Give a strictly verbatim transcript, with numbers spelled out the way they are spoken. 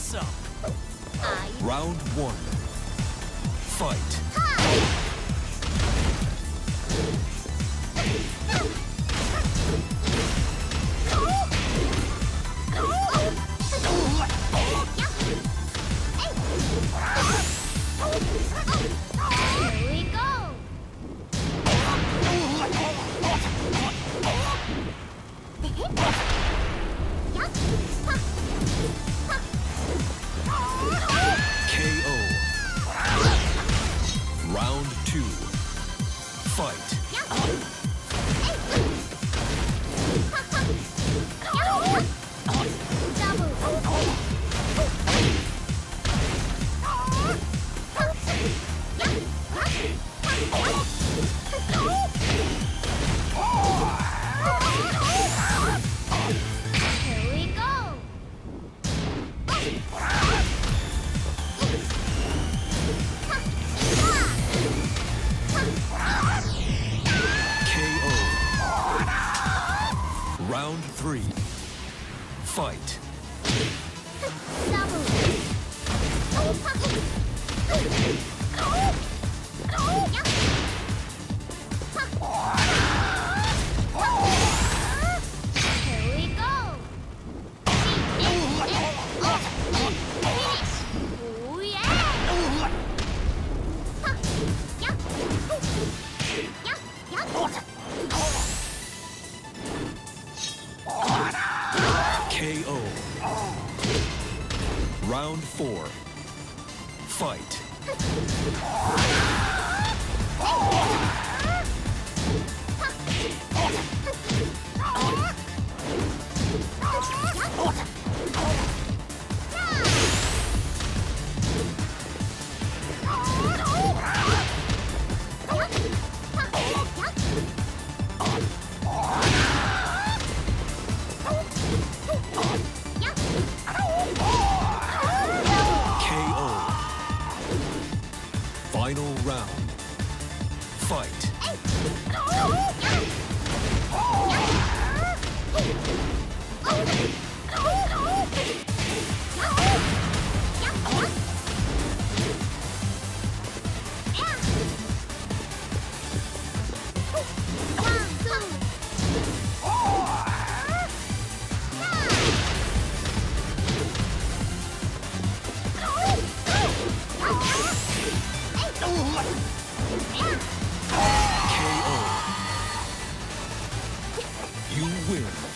Awesome! Round one. Fight. Here we go! K O. Round two. Fight. Here we go! K O. Round three. Fight. Here we go! Oh yeah! K O. Round four. Fight. K O. Final round. Fight. K O. You win.